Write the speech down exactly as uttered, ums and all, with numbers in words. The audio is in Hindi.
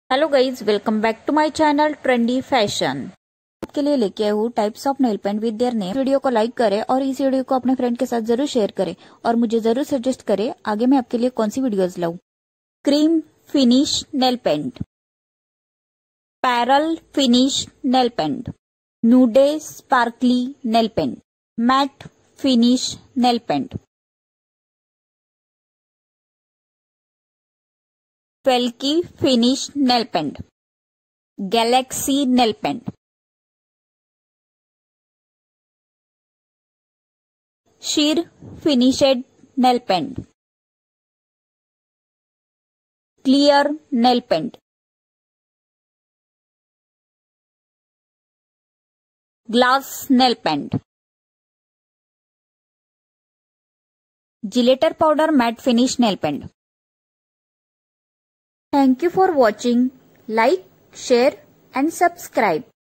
Hello guys, welcome back to my channel trendy fashion. आपके लिए लेके आई हूँ types of nail paint with their name. Video को लाइक करें और इस वीडियो को अपने फ्रेंड के साथ जरूर शेयर करें और मुझे जरूर सजेस्ट करें आगे मैं आपके लिए कौन सी वीडियोस लाऊं। Cream finish nail paint, pearl finish nail paint, nude sparkly nail paint, matte finish nail paint, flaky finish nail paint, galaxy nail paint, sheer finished nail paint, clear nail paint, glass nail paint, glitter powder matte finish nail paint. Thank you for watching. Like, share and subscribe.